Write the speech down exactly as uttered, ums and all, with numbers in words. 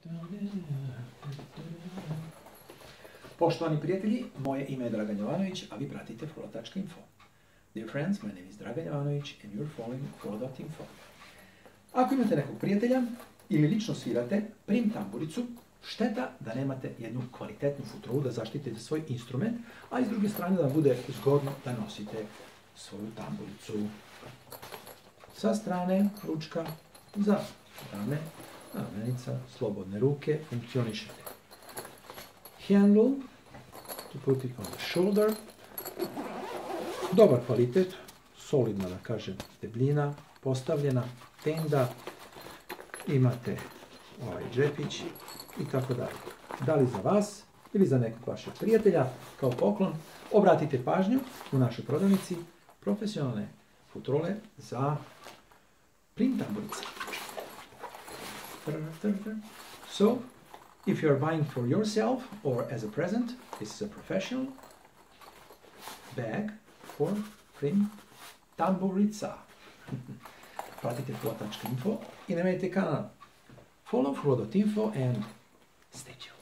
Poštovani prijatelji, moje ime je Dragan Jovanović, a vi pratite Frodo dot info. Dear friends, my name is Dragan Jovanović and you're following Frodo dot info. Ako imate nekog prijatelja ili lično svirate prim tamburicu, šteta da nemate jednu kvalitetnu futrolu da zaštitite svoj instrument, a iz druge strane da vam bude zgodno da nosite svoju tamburicu. Sa strane ručka za rame, ramenica, slobodne ruke, funkcionišete. Handle, to put it on the shoulder. Dobar kvalitet, solidna, da kažem, debljina, postavljena, tenda, imate ovaj džepić i tako dalje. Da li za vas ili za nekog vašeg prijatelja, kao poklon, obratite pažnju u našoj prodavnici profesionalne futrole za prim tamburice. So, if you are buying for yourself or as a present, this is a professional bag for prim tamburica. Pratite Frodo dot info i nemojte kanal. Follow Frodo dot info and stay tuned.